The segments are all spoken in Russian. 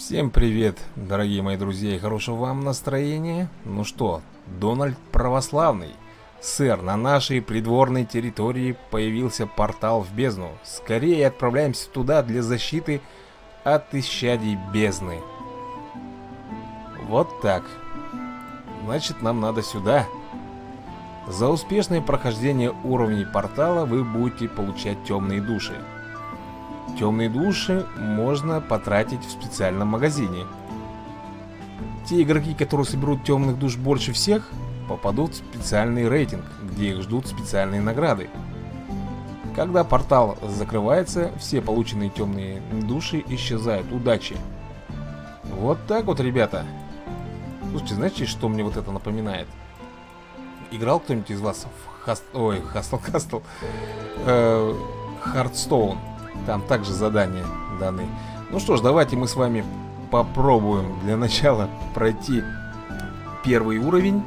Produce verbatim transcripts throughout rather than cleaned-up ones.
Всем привет, дорогие мои друзья, и хорошего вам настроения. Ну что, Дональд Православный. Сэр, на нашей придворной территории появился портал в бездну. Скорее отправляемся туда для защиты от исчадий бездны. Вот так. Значит, нам надо сюда. За успешное прохождение уровней портала вы будете получать темные души. Темные души можно потратить в специальном магазине. Те игроки, которые соберут темных душ больше всех, попадут в специальный рейтинг, где их ждут специальные награды. Когда портал закрывается, все полученные темные души исчезают. Удачи! Вот так вот, ребята. Слушайте, знаете, что мне вот это напоминает? Играл кто-нибудь из вас в Хаст... Ой, Хастл Кастл? Хардстоун. Там также задания даны. Ну что ж, давайте мы с вами попробуем для начала пройти первый уровень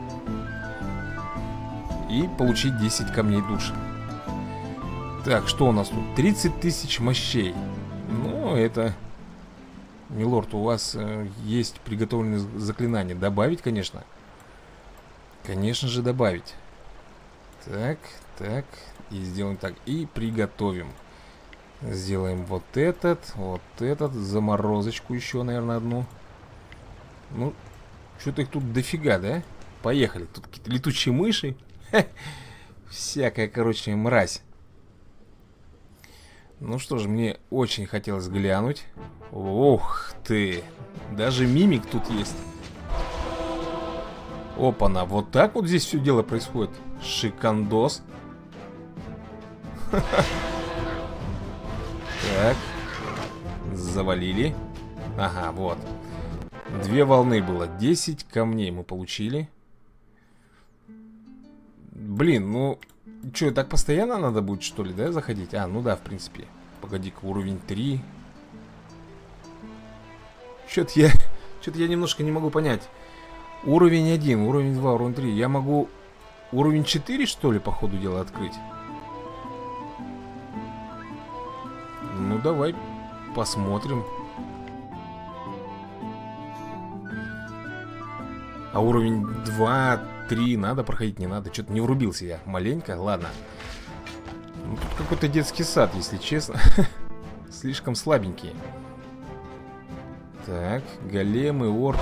и получить десять камней души. Так, что у нас тут? тридцать тысяч мощей. Ну, это... Милорд, у вас э, есть приготовленные заклинания. Добавить, конечно. Конечно же, добавить. Так, так. И сделаем так. И приготовим. Сделаем вот этот, вот этот. Заморозочку еще, наверное, одну. Ну, что-то их тут дофига, да? Поехали. Тут какие-то летучие мыши. Всякая, короче, мразь. Ну что ж, мне очень хотелось глянуть. Ух ты. Даже мимик тут есть. Опа-на, вот так вот здесь все дело происходит. Шикандос. Так. Завалили. Ага, вот. Две волны было. десять камней мы получили. Блин, ну... Что, так постоянно надо будет, что ли, да, заходить? А, ну да, в принципе. Погоди-ка, уровень три. Что-то я... Что-то я немножко не могу понять. Уровень один, уровень два, уровень три. Я могу уровень четыре, что ли, по ходу дела открыть? Ну, давай посмотрим. А уровень два, три надо проходить, не надо? Что-то не врубился я маленько, ладно. Ну, тут какой-то детский сад, если честно. Слишком слабенькие. Так, големы, орки.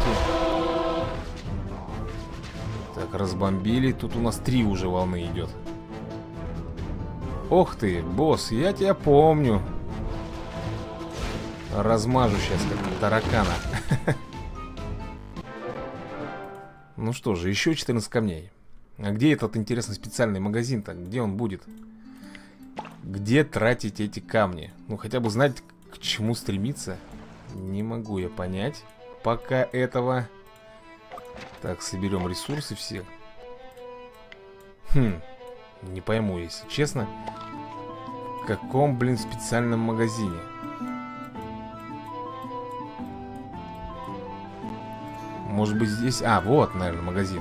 Так, разбомбили. Тут у нас три уже волны идет. Ох ты, босс, я тебя помню. Размажу сейчас, как таракана. Ну что же, еще четырнадцать камней. А где этот, интересно, специальный магазин-то? Где он будет? Где тратить эти камни? Ну, хотя бы знать, к чему стремиться. Не могу я понять пока этого. Так, соберем ресурсы все. Хм, не пойму, если честно. В каком, блин, специальном магазине? Может быть здесь... А, вот, наверное, магазин.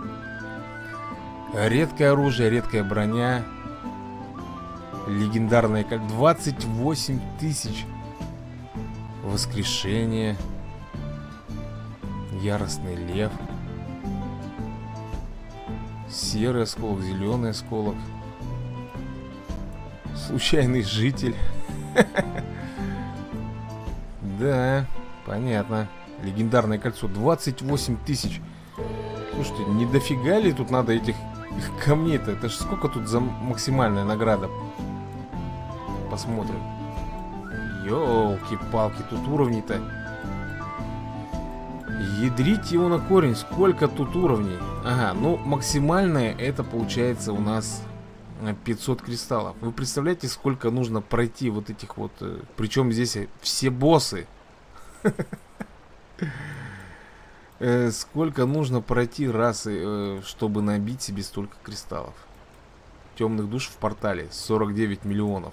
Редкое оружие, редкая броня. Легендарная, как двадцать восемь тысяч. Воскрешение. Яростный лев. Серый осколок, зеленый осколок. Случайный житель. Да, понятно. Легендарное кольцо, двадцать восемь тысяч. Слушайте, не дофига ли тут надо этих камней-то? Это ж сколько тут за максимальная награда? Посмотрим. Ёлки-палки, тут уровней-то. Ядрить его на корень, сколько тут уровней? Ага, ну максимальное это получается у нас пятьсот кристаллов. Вы представляете, сколько нужно пройти вот этих вот... Причем здесь все боссы. Э, сколько нужно пройти расы, э, чтобы набить себе столько кристаллов? Темных душ в портале сорок девять миллионов.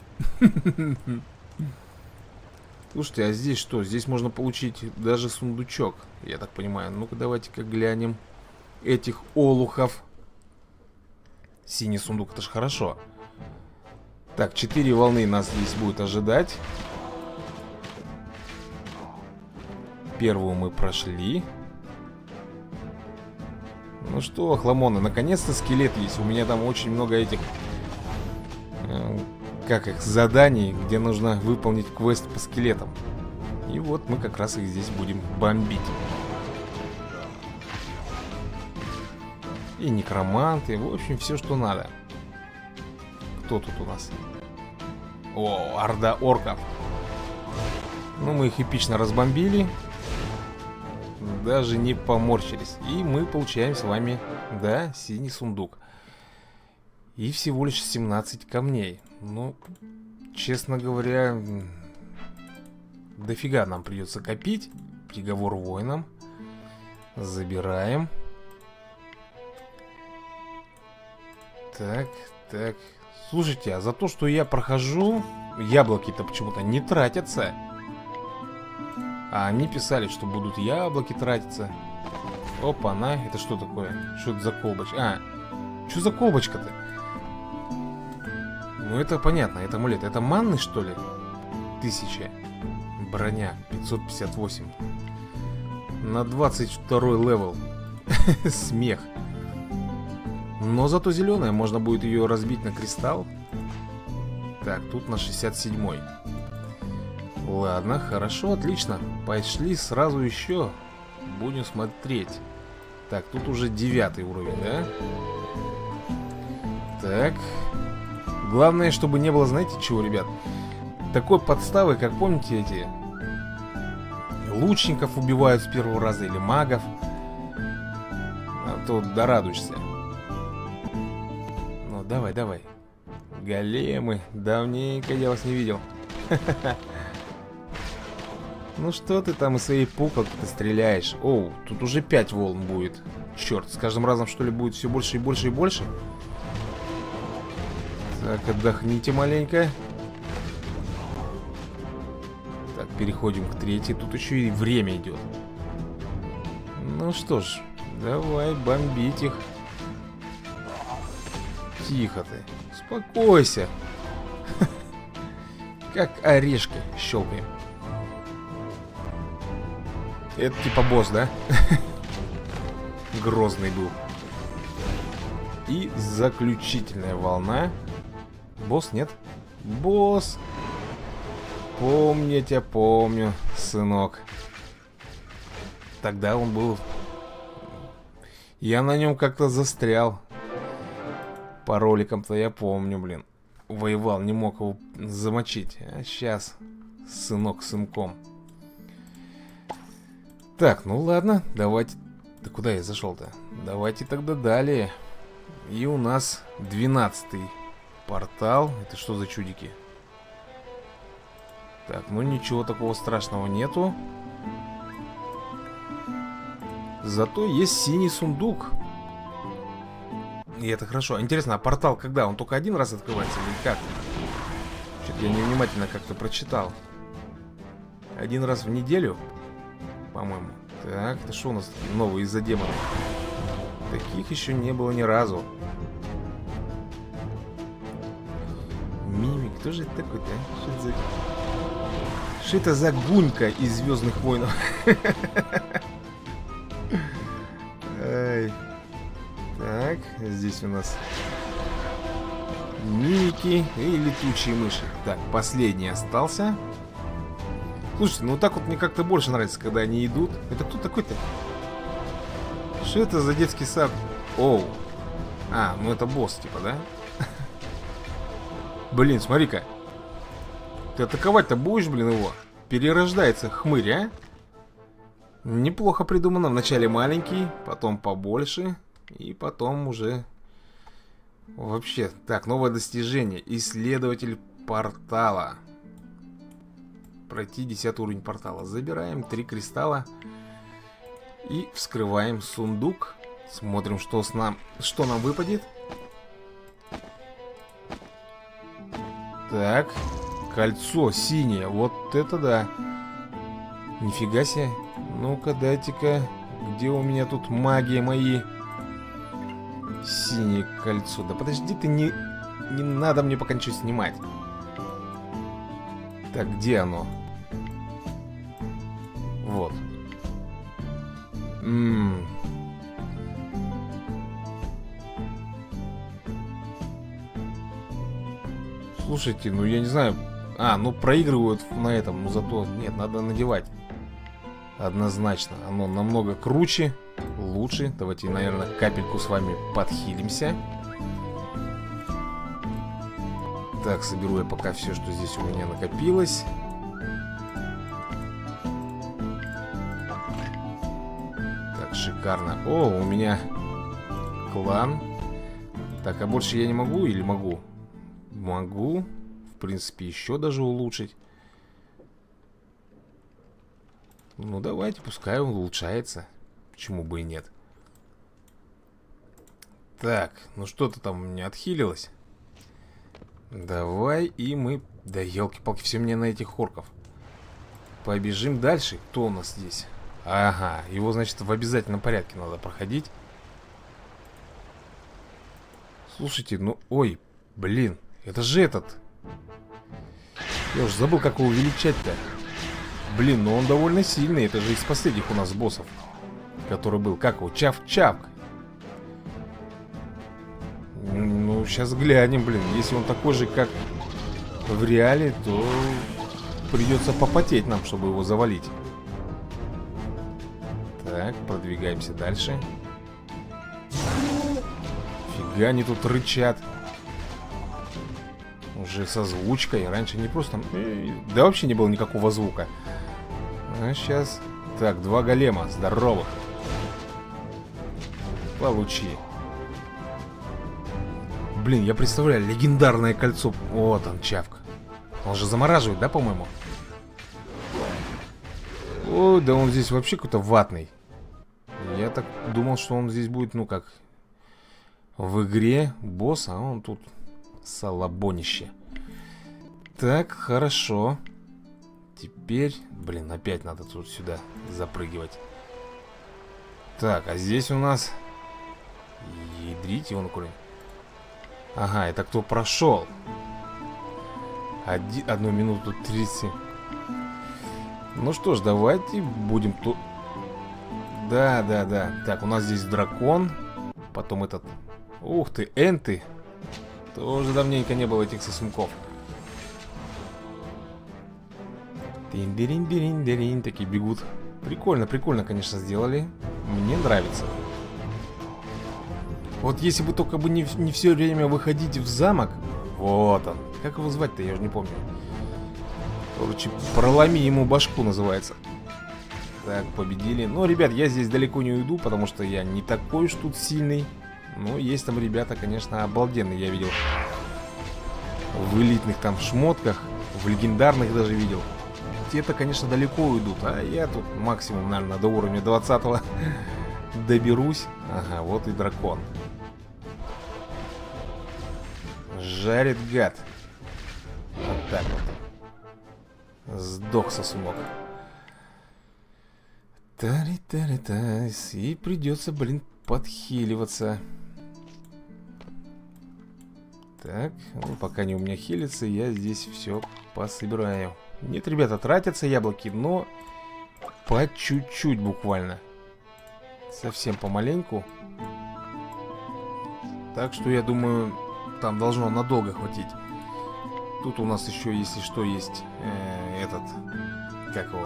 Слушайте, а здесь что? Здесь можно получить даже сундучок, я так понимаю. Ну-ка, давайте-ка глянем этих олухов. Синий сундук, это ж хорошо. Так, четыре волны нас здесь будет ожидать. Первую мы прошли. Ну что, охламоны, наконец-то скелет есть. У меня там очень много этих э, как их, заданий, где нужно выполнить квест по скелетам. И вот мы как раз их здесь будем бомбить. И некроманты, в общем, все, что надо. Кто тут у нас? О, орда орков. Ну, мы их эпично разбомбили. Даже не поморщились. И мы получаем с вами, да, синий сундук. И всего лишь семнадцать камней. Ну, честно говоря, дофига нам придется копить. Приговор воинам. Забираем. Так, так. Слушайте, а за то, что я прохожу, яблоки-то почему-то не тратятся. А они писали, что будут яблоки тратиться. Опа-на, это что такое? Что это за колбочка? А, что за колбочка-то? Ну это понятно, это амулет. Это манны, что ли? Тысяча. Броня пятьсот пятьдесят восемь. На двадцать второй левел. Смех. Но зато зеленая, можно будет ее разбить на кристалл. Так, тут на шестьдесят седьмой. Ладно, хорошо, отлично. Пошли сразу еще. Будем смотреть. Так, тут уже девятый уровень, да? Так. Главное, чтобы не было, знаете чего, ребят? Такой подставы, как помните эти лучников убивают с первого раза или магов. А то дорадуешься. Ну, давай, давай. Големы. Давненько я вас не видел. Ну что ты там из своей пуколки-то стреляешь? Оу, тут уже пять волн будет. Черт, с каждым разом что ли будет все больше и больше и больше? Так, отдохните маленько. Так, переходим к третьей. Тут еще и время идет. Ну что ж, давай бомбить их. Тихо ты, успокойся. Как орешки щелкаем. Это типа босс, да? Грозный был. И заключительная волна. Босс, нет? Босс. Помню тебя, помню, сынок. Тогда он был... Я на нем как-то застрял. По роликам-то я помню, блин. Воевал, не мог его замочить. А сейчас сынок сынком. Так, ну ладно, давайте... Да куда я зашел-то? Давайте тогда далее. И у нас двенадцатый портал. Это что за чудики? Так, ну ничего такого страшного нету. Зато есть синий сундук. И это хорошо. Интересно, а портал когда? Он только один раз открывается или как? Что-то я невнимательно как-то прочитал. Один раз в неделю? По-моему. Так, это что у нас новые из-за демонов? Таких еще не было ни разу. Мимик, кто же это такой-то? Что это за... Что это за гунька из Звездных войнов? Так, здесь у нас мимики и летучие мыши. Так, последний остался. Слушайте, ну так вот мне как-то больше нравится, когда они идут. Это кто такой-то? Что это за детский сад? Оу. А, ну это босс типа, да? Блин, смотри-ка. Ты атаковать-то будешь, блин, его? Перерождается хмырь, а? Неплохо придумано. Вначале маленький, потом побольше. И потом уже... Вообще, так, новое достижение. Исследователь портала. Пройти десятый уровень портала. Забираем три кристалла. И вскрываем сундук. Смотрим, что, с нам, что нам выпадет. Так. Кольцо синее. Вот это да. Нифига себе. Ну-ка, дайте-ка. Где у меня тут магия мои? Синее кольцо. Да подожди ты, не, не надо мне пока ничего снимать. Так, где оно? Вот. Слушайте, ну я не знаю. А, ну проигрывают на этом, но зато... Нет, надо надевать. Однозначно. Оно намного круче, лучше. Давайте, наверное, капельку с вами подхилимся. Так, соберу я пока все, что здесь у меня накопилось. Так, шикарно. О, у меня клан. Так, а больше я не могу или могу? Могу. В принципе, еще даже улучшить. Ну, давайте, пускай он улучшается. Почему бы и нет. Так, ну что-то там у меня отхилилось. Давай, и мы... Да елки-палки, все мне на этих орков. Побежим дальше. Кто у нас здесь? Ага, его, значит, в обязательном порядке надо проходить. Слушайте, ну... Ой, блин, это же этот... Я уже забыл, как его увеличать-то. Блин, ну он довольно сильный. Это же из последних у нас боссов, который был. Как его? Чав-чавк. Ну, сейчас глянем, блин. Если он такой же, как в реале, то придется попотеть нам, чтобы его завалить. Так, продвигаемся дальше. Фига они тут рычат. Уже с озвучкой. Раньше не просто... Да вообще не было никакого звука. А сейчас... Так, два голема здоровых. Получи. Блин, я представляю, легендарное кольцо. Вот он, чавка. Он же замораживает, да, по-моему? Ой, да он здесь вообще какой-то ватный. Я так думал, что он здесь будет, ну как, в игре босс, а он тут салабонище. Так, хорошо. Теперь, блин, опять надо тут сюда запрыгивать. Так, а здесь у нас... Ядрите он куда. Ага, это кто прошел. Один, одну минуту тридцать. Ну что ж, давайте будем тут... Да, да, да. Так, у нас здесь дракон. Потом этот... Ух ты, энты. Тоже давненько не было этих сосунков. Тин-дирин-дирин-дирин. Такие бегут. Прикольно, прикольно, конечно, сделали. Мне нравится. Вот если бы только бы не, не все время выходить в замок. Вот он. Как его звать-то, я уже не помню. Короче, проломи ему башку называется. Так, победили. Но, ребят, я здесь далеко не уйду, потому что я не такой уж тут сильный. Но есть там ребята, конечно, обалденные, я видел. В элитных там шмотках, в легендарных даже видел. Те-то, конечно, далеко уйдут, а я тут максимум, наверное, до уровня двадцатого доберусь. Ага, вот и дракон. Жарит гад. Вот так вот. Сдох сосунок. Тари-тари-тайс. И придется, блин, подхиливаться. Так, ну пока не у меня хилится, я здесь все пособираю. Нет, ребята, тратятся яблоки, но по чуть-чуть буквально. Совсем помаленьку. Так что я думаю, там должно надолго хватить. Тут у нас еще, если что, есть э, этот, как его,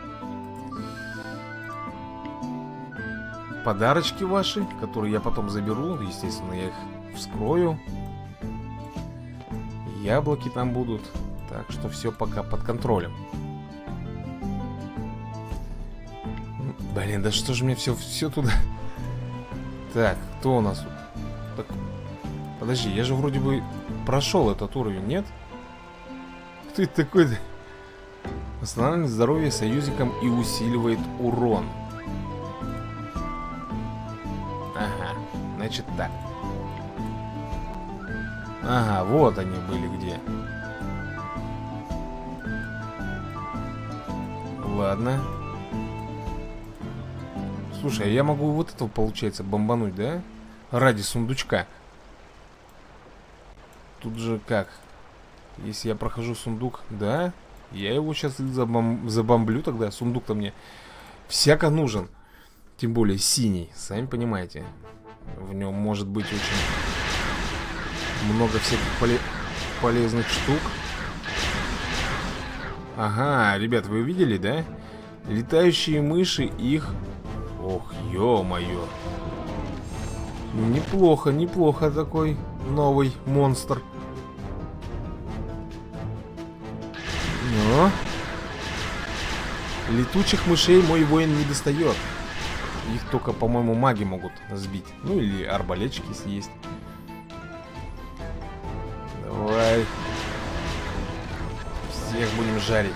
подарочки ваши, которые я потом заберу. Естественно, я их вскрою. Яблоки там будут. Так что все пока под контролем. Блин, да что же мне все, все туда. Так, кто у нас? Так, подожди, я же вроде бы прошел этот уровень, нет? Кто это такой-то? Восстанавливает здоровье союзникам и усиливает урон. Ага, значит так. Ага, вот они были где. Ладно. Слушай, а я могу вот этого, получается, бомбануть, да? Ради сундучка. Тут же как? Если я прохожу сундук, да? Я его сейчас забом... забомблю тогда. Сундук-то мне всяко нужен. Тем более синий, сами понимаете. В нем может быть очень много всяких поле... полезных штук. Ага, ребят, вы увидели, да? Летающие мыши, их... Ох, ё-моё. Неплохо, неплохо такой новый монстр. Но... Летучих мышей мой воин не достает. Их только, по-моему, маги могут сбить. Ну или арбалетчики, если есть. Давай. Всех будем жарить.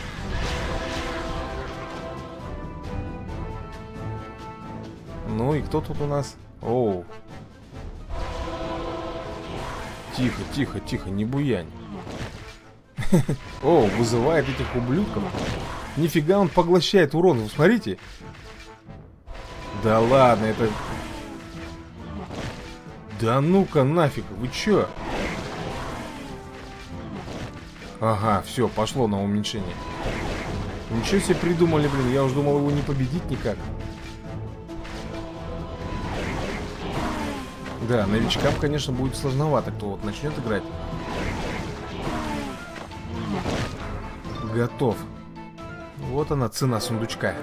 Ну и кто тут у нас? Оу. Тихо, тихо, тихо, не буянь. О, вызывает этих ублюдков. Нифига он поглощает урон, вы смотрите. Да ладно, это... Да ну-ка нафиг, вы чё? Ага, все, пошло на уменьшение. Ничего себе придумали, блин, я уж думал его не победить никак. Да, новичкам, конечно, будет сложновато, кто вот начнет играть. Готов. Вот она, цена сундучка.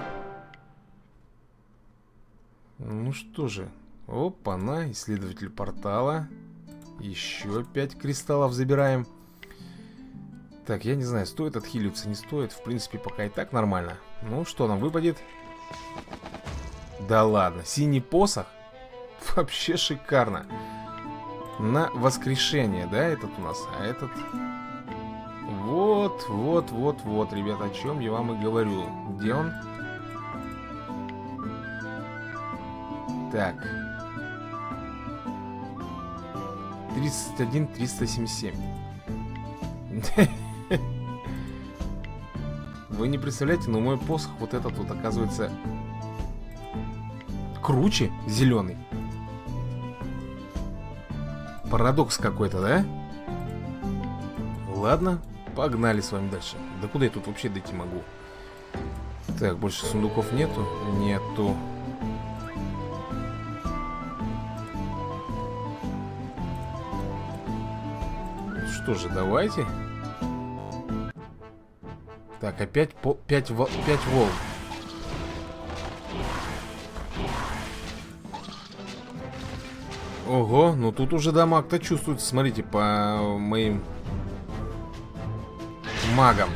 Ну что же. Опа-на, исследователь портала. Еще пять кристаллов забираем. Так, я не знаю, стоит отхиливаться, не стоит. В принципе, пока и так нормально. Ну, что нам выпадет? Да ладно, синий посох? Вообще шикарно. На воскрешение, да, этот у нас? А этот... Вот, вот, вот, вот, ребята, о чем я вам и говорю. Где он? Так. тридцать один триста семьдесят семь. Вы не представляете, но мой посох вот этот вот оказывается круче зеленый. Парадокс какой-то, да? Ладно, погнали с вами дальше. Да куда я тут вообще дойти могу? Так, больше сундуков нету? Нету. Что же, давайте. Так, опять по пять волн. Ого, ну тут уже дамаг-то чувствуется, смотрите, по моим магам.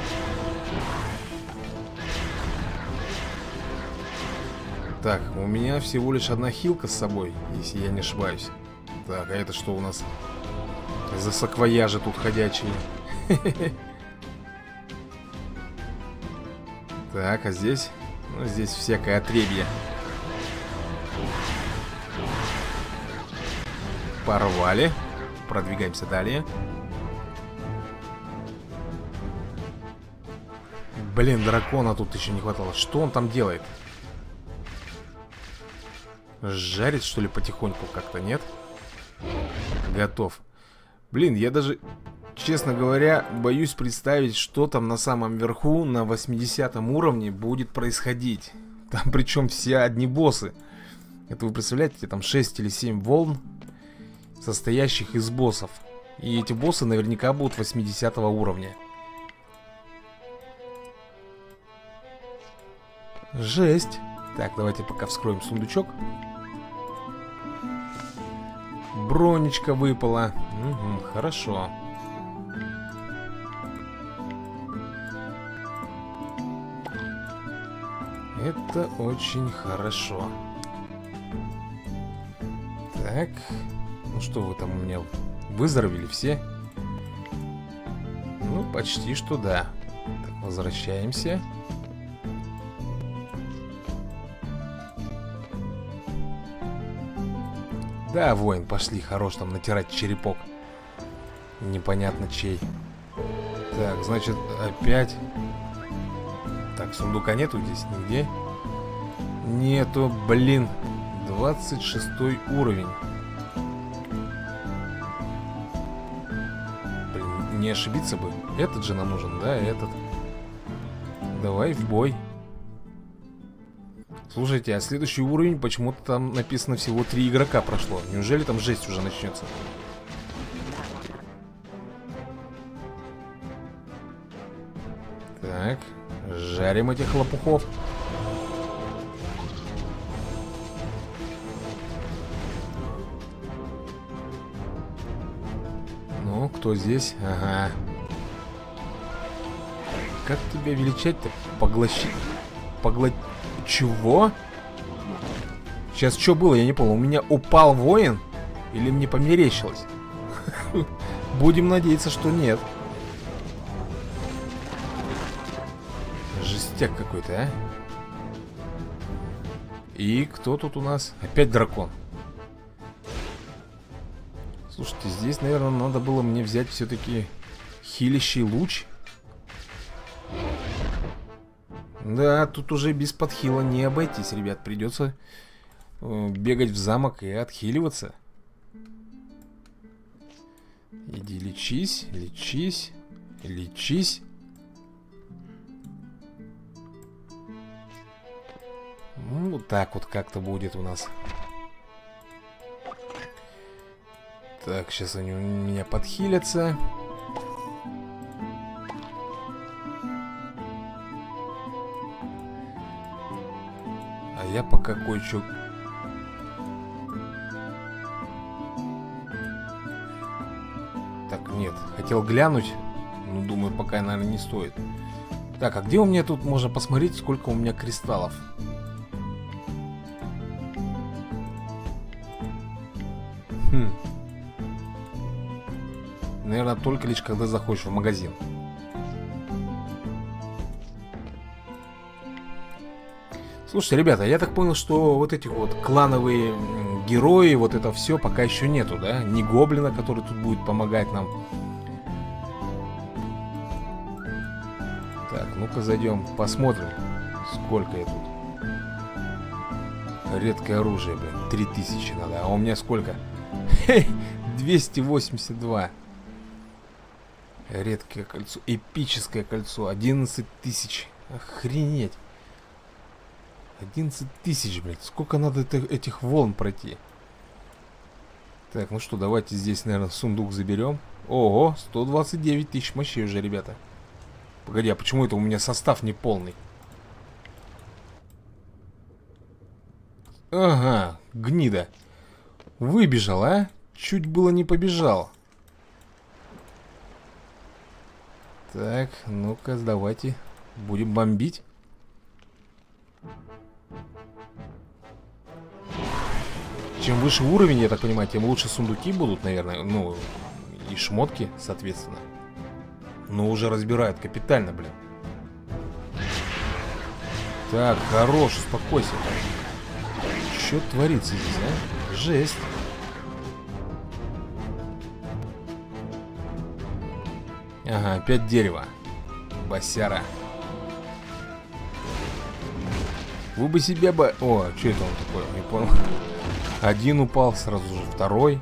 Так, у меня всего лишь одна хилка с собой, если я не ошибаюсь. Так, а это что у нас за саквояжи тут ходячие? Так, а здесь? Ну, здесь всякое отребье. Порвали. Продвигаемся далее. Блин, дракона тут еще не хватало. Что он там делает? Жарит, что ли, потихоньку как-то, нет? Готов. Блин, я даже, честно говоря, боюсь представить, что там на самом верху, на восьмидесятом уровне будет происходить. Там причем все одни боссы. Это вы представляете, там шесть или семь волн, состоящих из боссов. И эти боссы наверняка будут восьмидесятого уровня. Жесть. Так, давайте пока вскроем сундучок. Бронечка выпала. Угу, хорошо. Это очень хорошо. Так. Ну что вы там у меня выздоровели все? Ну, почти что да. Так, возвращаемся. Да, воин, пошли, хорош там натирать черепок. Непонятно чей. Так, значит, опять. Так, сундука нету здесь нигде. Нету, блин. двадцать шестой уровень. Блин, не ошибиться бы. Этот же нам нужен, да, этот. Давай в бой. Слушайте, а следующий уровень, почему-то там написано всего три игрока прошло. Неужели там жесть уже начнется? Так, жарим этих лопухов. Ну, кто здесь? Ага. Как тебя величать-то? Поглощить? Поглотить? Чего? Сейчас что было, я не понял. У меня упал воин? Или мне померещилось? Будем надеяться, что нет. Жестяк какой-то, а? И кто тут у нас? Опять дракон. Слушайте, здесь, наверное, надо было мне взять все-таки хилящий луч. Да, тут уже без подхила не обойтись, ребят. Придется э, бегать в замок и отхиливаться. Иди лечись, лечись, лечись. Ну, вот так вот как-то будет у нас. Так, сейчас они у меня подхилятся. А я пока кое-что... Так, нет, хотел глянуть. Ну, думаю, пока, наверное, не стоит. Так, а где у меня тут можно посмотреть, сколько у меня кристаллов? Хм. Наверное, только лишь когда заходишь в магазин. Слушайте, ребята, я так понял, что вот этих вот клановые герои, вот это все пока еще нету, да? Ни гоблина, который тут будет помогать нам. Так, ну-ка зайдем, посмотрим, сколько я тут. Редкое оружие, блин, три тысячи надо, а у меня сколько? двести восемьдесят два. Редкое кольцо, эпическое кольцо, одиннадцать тысяч. Охренеть. одиннадцать тысяч, блядь. Сколько надо этих волн пройти? Так, ну что, давайте здесь, наверное, сундук заберем. Ого, сто двадцать девять тысяч мощей уже, ребята. Погоди, а почему это у меня состав не полный? Ага, гнида. Выбежал, а? Чуть было не побежал. Так, ну-ка, давайте будем бомбить. Чем выше уровень, я так понимаю, тем лучше сундуки будут, наверное. Ну, и шмотки, соответственно. Но уже разбирают капитально, блин. Так, хорош, успокойся. Что творится здесь, а? Жесть. Ага, опять дерево. Босяра. Вы бы себя бы... О, что это он такое? Не понял. Один упал, сразу же второй.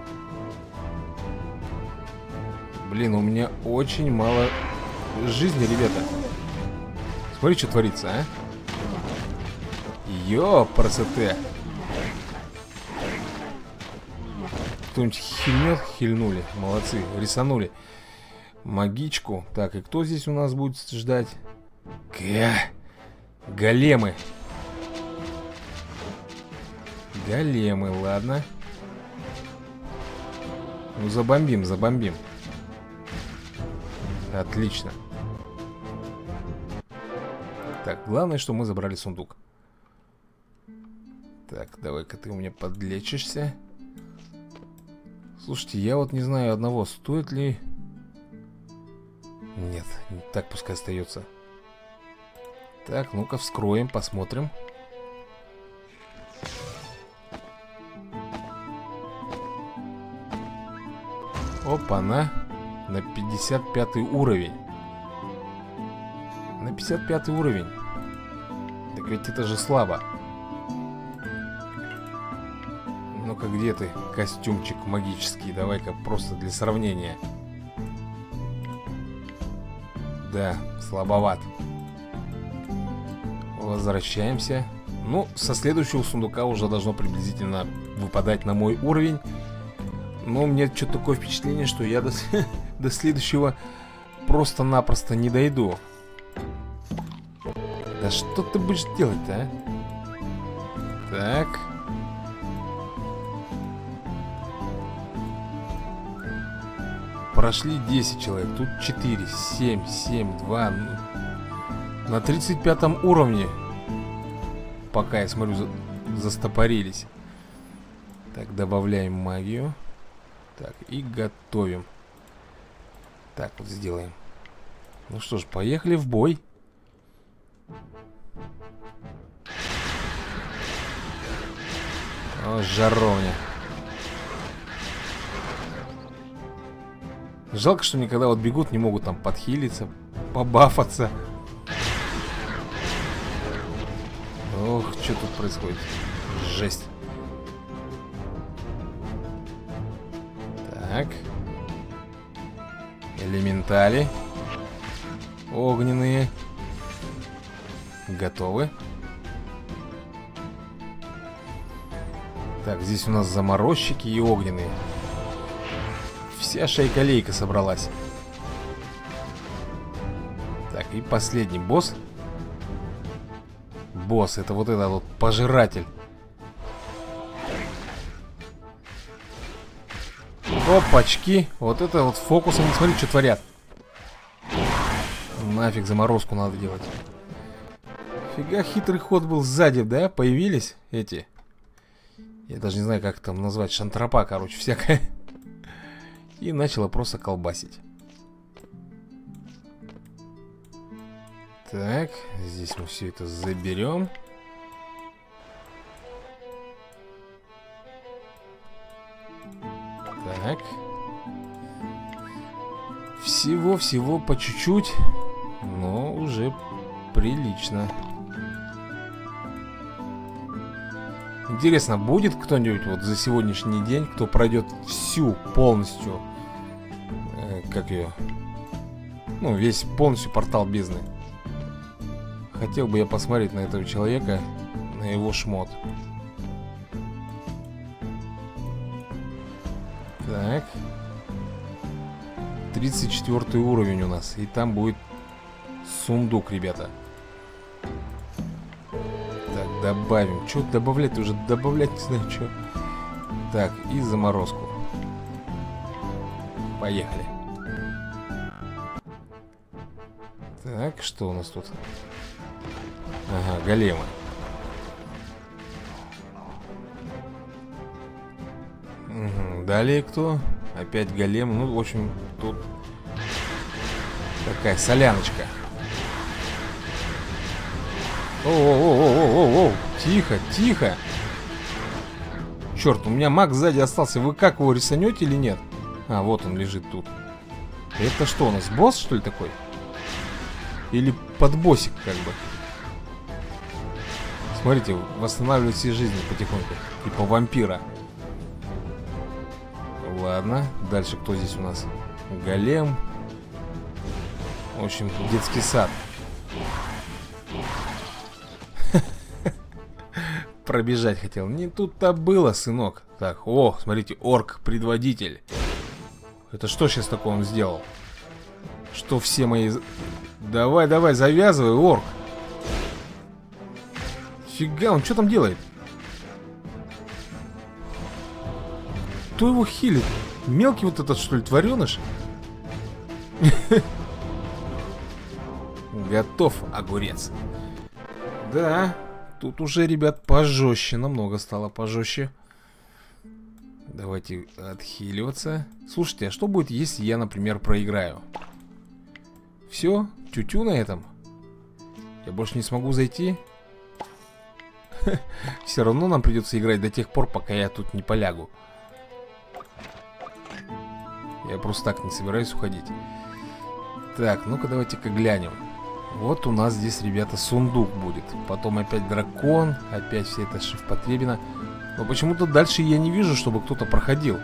Блин, у меня очень мало жизни, ребята. Смотри, что творится, а? Ёпрст. Кто-нибудь хильнет? Хильнули. Молодцы, рисанули. Магичку. Так, и кто здесь у нас будет ждать? Ка. Големы. Големы, ладно. Ну, забомбим, забомбим. Отлично. Так, главное, что мы забрали сундук. Так, давай-ка ты у меня подлечишься. Слушайте, я вот не знаю одного, стоит ли... Нет, так пускай остается. Так, ну-ка вскроем, посмотрим. Опа-на. На пятьдесят пятый уровень. На пятьдесят пятый уровень. Так ведь это же слабо. Ну-ка, где ты, костюмчик магический? Давай-ка просто для сравнения. Да, слабоват. Возвращаемся. Ну, со следующего сундука уже должно приблизительно выпадать на мой уровень. Но у меня что-то такое впечатление, что я до, до следующего просто-напросто не дойду. Да что ты будешь делать-то, а? Так. Прошли десять человек. Тут четыре, семь, семь, два. На тридцать пятом уровне. Пока я смотрю, за... застопорились. Так, добавляем магию. Так, и готовим. Так, вот сделаем. Ну что ж, поехали в бой. О, жаровня. Жалко, что никогда вот бегут, не могут там подхилиться, побафаться. Ох, что тут происходит? Жесть. Так. Элементали. Огненные. Готовы. Так, здесь у нас заморозчики и огненные. Вся шайка-лейка собралась. Так, и последний босс. Босс, это вот этот вот пожиратель. Опачки. Вот это вот фокусом. Смотри, что творят. Нафиг заморозку надо делать. Фига хитрый ход был сзади, да? Появились эти. Я даже не знаю, как там назвать. Шантропа, короче, всякое. И начала просто колбасить. Так, здесь мы все это заберем. Так. Всего-всего по чуть-чуть, но уже прилично. Интересно, будет кто-нибудь вот за сегодняшний день, кто пройдет всю полностью, э, как ее, ну, весь полностью портал бездны? Хотел бы я посмотреть на этого человека, на его шмот. Так. тридцать четвёртый уровень у нас. И там будет сундук, ребята. Так, добавим. Что добавлять? Уже добавлять не знаю, что. Так, и заморозку. Поехали. Так, что у нас тут? Ага, големы. Угу. Далее кто? Опять голем. Ну, в общем, тут такая соляночка. О-о-о-о-о-о-о! Тихо, тихо! Черт, у меня маг сзади остался. Вы как его рисанете или нет? А, вот он лежит тут. Это что у нас, босс, что ли, такой? Или подбоссик, как бы? Смотрите, восстанавливает все жизни потихоньку. Типа вампира. Ладно, дальше кто здесь у нас? Голем. В общем, детский сад. Пробежать хотел. Не тут-то было, сынок. Так, о, смотрите, орк-предводитель. Это что сейчас такое он сделал? Что все мои... Давай, давай, завязывай, орк. Фига, он что там делает? Кто его хилит? Мелкий вот этот, что ли, твареныш? Готов, огурец. Да, тут уже, ребят, пожестче. Намного стало пожестче. Давайте отхиливаться. Слушайте, а что будет, если я, например, проиграю? Все, тю-тю на этом. Я больше не смогу зайти. Все равно нам придется играть до тех пор, пока я тут не полягу. Я просто так не собираюсь уходить. Так, ну-ка давайте-ка глянем. Вот у нас здесь, ребята, сундук будет. Потом опять дракон. Опять все это шифпотребина. Но почему-то дальше я не вижу, чтобы кто-то проходил.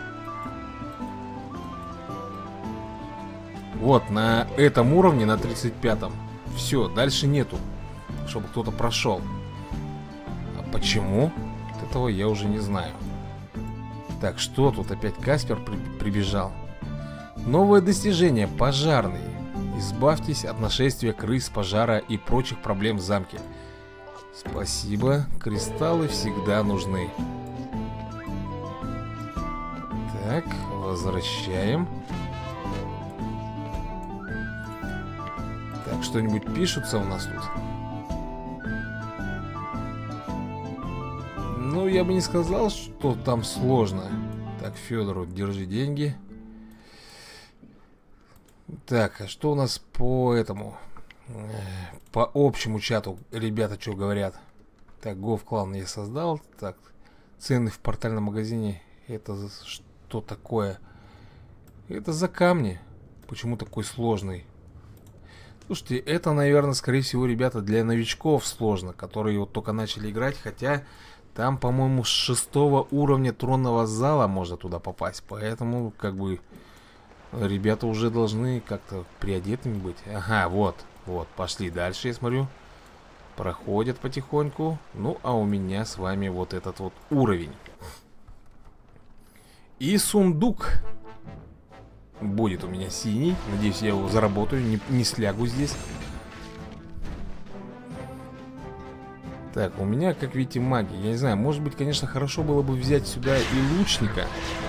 Вот, на этом уровне, на тридцать пятом. Все, дальше нету, чтобы кто-то прошел. А почему? Вот этого я уже не знаю. Так, что тут? Опять Каспер при прибежал. Новое достижение. Пожарный. Избавьтесь от нашествия крыс, пожара и прочих проблем в замке. Спасибо, кристаллы всегда нужны. Так, возвращаем. Так, что-нибудь пишутся у нас тут? Ну, я бы не сказал, что там сложно. Так, Федору, держи деньги. Так, а что у нас по этому? По общему чату ребята что говорят? Так, Гов клан я создал. Так, цены в портальном магазине. Это что такое? Это за камни. Почему такой сложный? Слушайте, это, наверное, скорее всего, ребята, для новичков сложно, которые вот только начали играть. Хотя там, по-моему, с шестого уровня тронного зала можно туда попасть. Поэтому, как бы, ребята уже должны как-то приодетыми быть. Ага, вот, вот, пошли дальше, я смотрю. Проходят потихоньку. Ну, а у меня с вами вот этот вот уровень. И сундук будет у меня синий. Надеюсь, я его заработаю, не, не слягу здесь. Так, у меня, как видите, магия. Я не знаю, может быть, конечно, хорошо было бы взять сюда и лучника.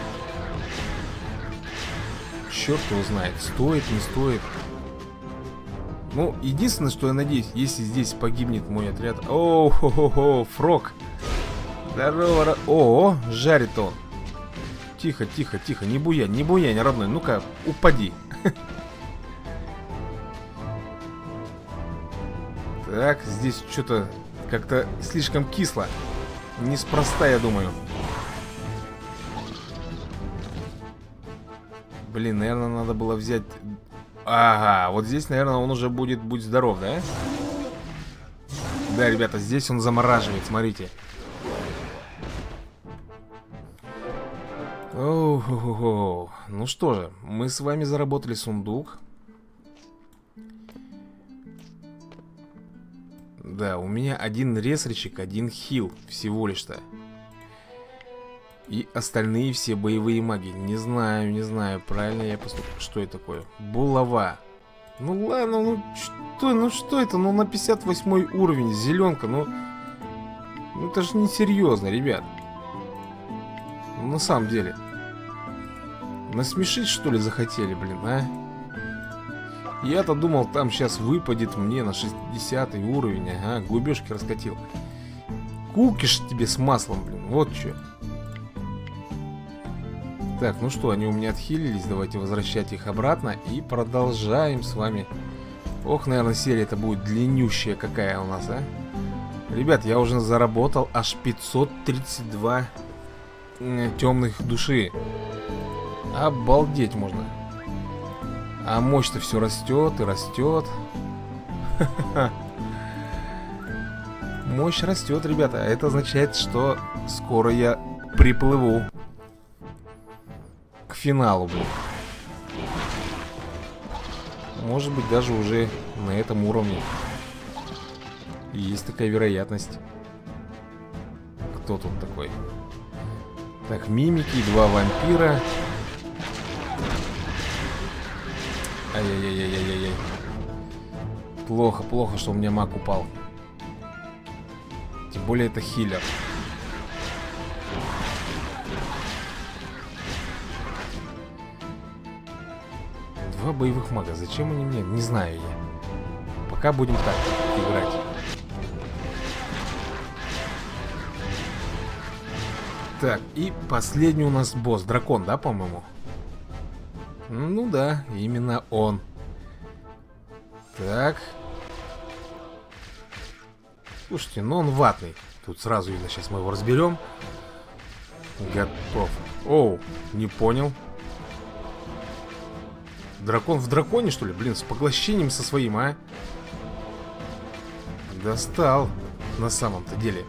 Черт его знает, стоит, не стоит. Ну, единственное, что я надеюсь, если здесь погибнет мой отряд. Оу-хо-хо-хо, фрог. Здорово. О, жарит он. Тихо, тихо, тихо, не буянь, не буянь, родной. Ну-ка, упади. Так, здесь что-то как-то слишком кисло. Неспроста, я думаю. Блин, наверное, надо было взять... Ага, вот здесь, наверное, он уже будет, будь здоров, да? Да, ребята, здесь он замораживает, смотрите. Оу-хо-хо-хо. Ну что же, мы с вами заработали сундук. Да, у меня один ресричек, один хил всего лишь-то. И остальные все боевые маги. Не знаю, не знаю, правильно я поступил. Что это такое? Булава. Ну ладно, ну что, ну что это? Ну на пятьдесят восьмой уровень, зеленка, ну... Ну это же не серьезно, ребят. Ну, на самом деле. Насмешить, что ли, захотели, блин, а? Я-то думал, там сейчас выпадет мне на шестидесятый уровень. Ага, губежки раскатил. Кукиш тебе с маслом, блин, вот что. Так, ну что, они у меня отхилились. Давайте возвращать их обратно. И продолжаем с вами. Ох, наверное, серия это будет длиннющая какая у нас, а? Ребят, я уже заработал аж пятьсот тридцать два темных души. Обалдеть можно. А мощь-то все растет и растет. Мощь растет, ребята. Это означает, что скоро я приплыву к финалу, блин. Может быть, даже уже на этом уровне. Есть такая вероятность. Кто тут такой? Так, мимики, два вампира. Ай-яй-яй-яй-яй-яй. Плохо, плохо, что у меня маг упал. Тем более это хилер. Два боевых мага. Зачем они мне? Не знаю я. Пока будем так играть. Так, и последний у нас босс. Дракон, да, по-моему? Ну да, именно он. Так. Слушайте, ну он ватный. Тут сразу видно, сейчас мы его разберем. Готов. Оу, не понял. Дракон в драконе, что ли? Блин, с поглощением со своим, а? Достал. На самом-то деле.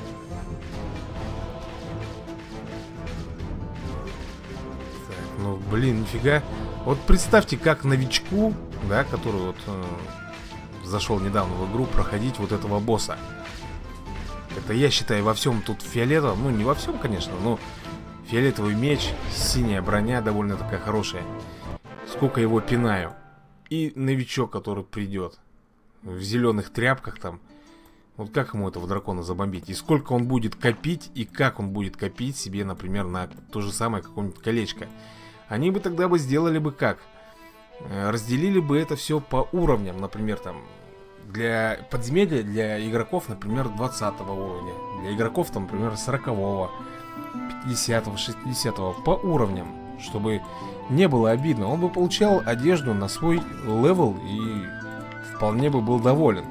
Так, ну, блин, нифига. Вот представьте, как новичку, да, который вот э, зашел недавно в игру, проходить вот этого босса. Это, я считаю, во всем тут фиолетовом. Ну, не во всем, конечно, но фиолетовый меч, синяя броня довольно такая хорошая. Сколько его пинаю. И новичок, который придет в зеленых тряпках там. Вот как ему этого дракона забомбить? И сколько он будет копить, и как он будет копить себе, например, на то же самое какое-нибудь колечко. Они бы тогда бы сделали бы как? Разделили бы это все по уровням. Например, там для подземелья для игроков, например, двадцатого уровня. Для игроков, там, например, сорокового, пятидесятого, шестидесятого. По уровням. Чтобы не было обидно. Он бы получал одежду на свой левел и вполне бы был доволен.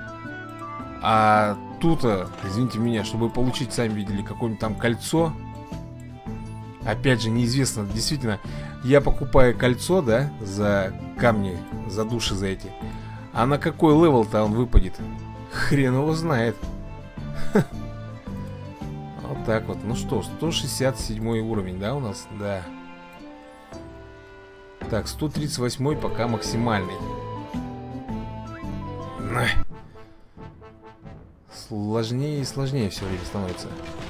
А тут, извините меня, чтобы получить, сами видели, какое-нибудь там кольцо. Опять же, неизвестно, действительно, я покупаю кольцо, да, за камни, за души за эти. А на какой левел-то он выпадет? Хрен его знает. Вот так вот. Ну что, сто шестьдесят седьмой уровень, да, у нас? Да. Так, сто тридцать восьмой пока максимальный. Сложнее и сложнее все время становится.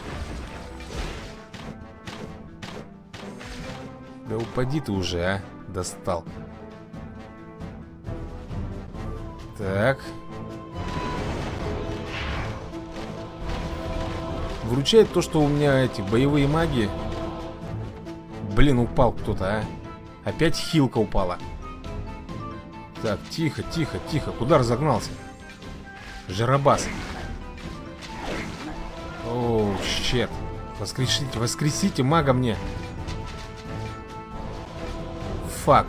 Да упади ты уже, а. Достал. Так. Выручает то, что у меня эти боевые маги. Блин, упал кто-то, а. Опять хилка упала. Так, тихо, тихо, тихо. Куда разогнался? Жарабас. Оу, щет. Воскресите, воскресите мага мне. Фак.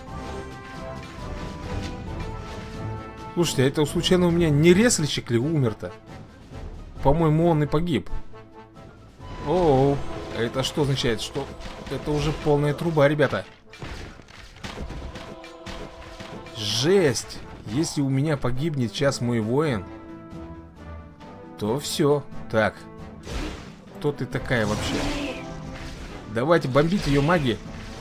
Слушайте, а это случайно у меня не ресличек ли умер-то? По-моему, он и погиб. Оу, это что означает? Что это уже полная труба, ребята. Жесть. Если у меня погибнет сейчас мой воин, то все. Так. Кто ты такая вообще? Давайте бомбить ее, маги.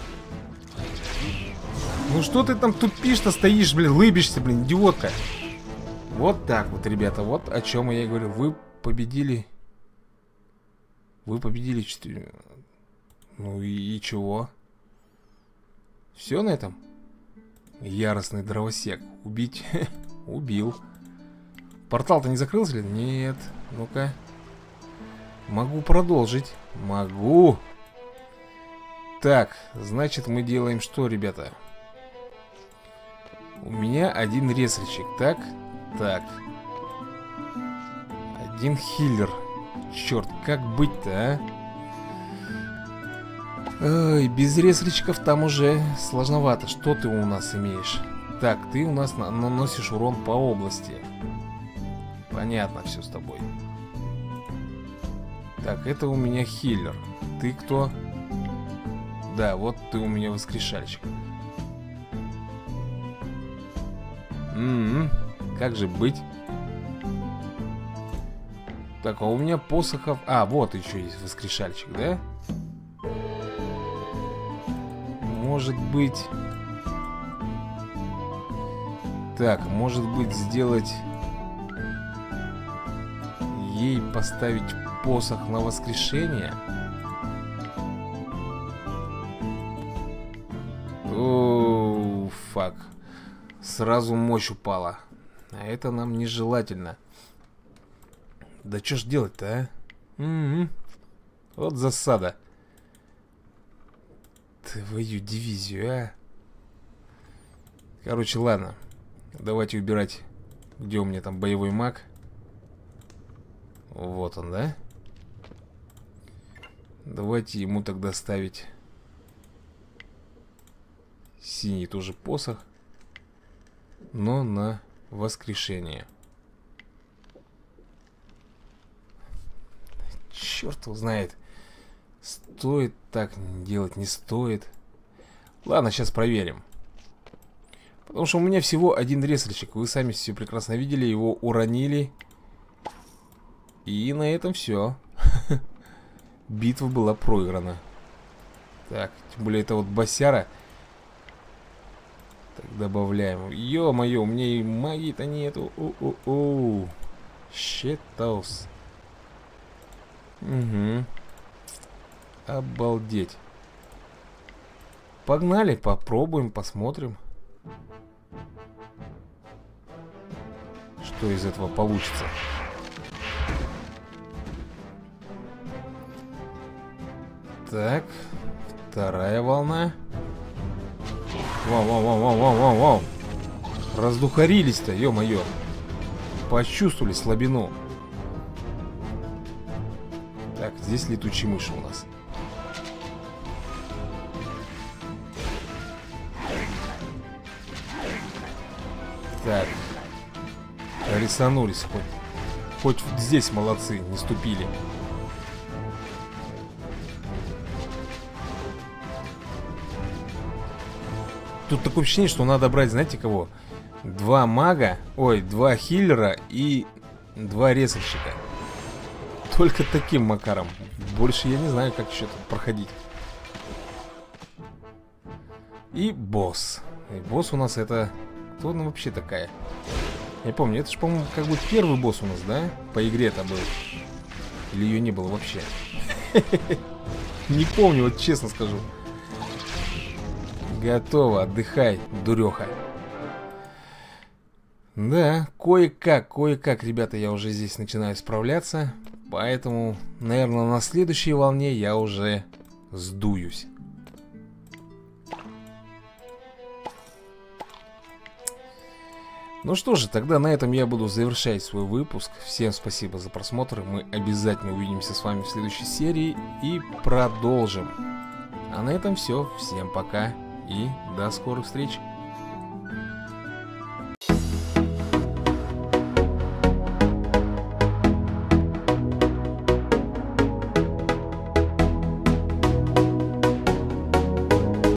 Ну что ты там тупишь-то стоишь, блин, лыбишься, блин, идиотка. Вот так вот, ребята, вот о чем я и говорю. Вы победили. Вы победили четыре. Ну и, и чего? Все на этом? Яростный дровосек. Убить? Убил. Портал-то не закрылся ли? Нет. Ну-ка. Могу продолжить. Могу. Так, значит, мы делаем что, ребята? У меня один ресличек. Так, так. Один хиллер. Черт, как быть-то, а? Ой, без ресличков там уже сложновато. Что ты у нас имеешь? Так, ты у нас на наносишь урон по области. Понятно все с тобой. Так, это у меня хиллер. Ты кто? Да, вот ты у меня воскрешальщик. М-м-м, как же быть? Так, а у меня посохов... А, вот еще есть воскрешальщик, да? Может быть... Так, может быть сделать... Ей поставить посох на воскрешение? Оу, фак. Сразу мощь упала. А это нам нежелательно. Да что ж делать-то, а? М-м-м. Вот засада. Твою дивизию, а. Короче, ладно. Давайте убирать. Где у меня там боевой маг? Вот он, да? Давайте ему тогда ставить синий тоже посох, но на воскрешение. Черт его знает. Стоит так делать, не стоит. Ладно, сейчас проверим. Потому что у меня всего один ресличек. Вы сами все прекрасно видели. Его уронили. И на этом все. Битва была проиграна. Так, тем более это вот босяра. Так, добавляем. Ё-моё, у меня и магии-то нету. У-у-у. Щитос. Угу. Обалдеть. Погнали, попробуем, посмотрим. Что из этого получится? Так, вторая волна. Вау, вау, вау, вау, вау, вау, вау. Раздухарились-то, ё-моё. Почувствовали слабину. Так, здесь летучие мыши у нас. Так. Рисанулись хоть. Хоть здесь молодцы, не ступили. Тут такое ощущение, что надо брать, знаете кого? Два мага, ой, два хиллера и два резальщика. Только таким макаром. Больше я не знаю, как еще тут проходить. И босс. И босс у нас это... Кто она вообще такая? Я помню, это же, по-моему, как бы первый босс у нас, да? По игре-то был. Или ее не было вообще? Не помню, вот честно скажу. Готово, отдыхай, дуреха. Да, кое-как, кое-как, ребята, я уже здесь начинаю справляться. Поэтому, наверное, на следующей волне я уже сдуюсь. Ну что же, тогда на этом я буду завершать свой выпуск. Всем спасибо за просмотр. Мы обязательно увидимся с вами в следующей серии и продолжим. А на этом все. Всем пока и до скорых встреч.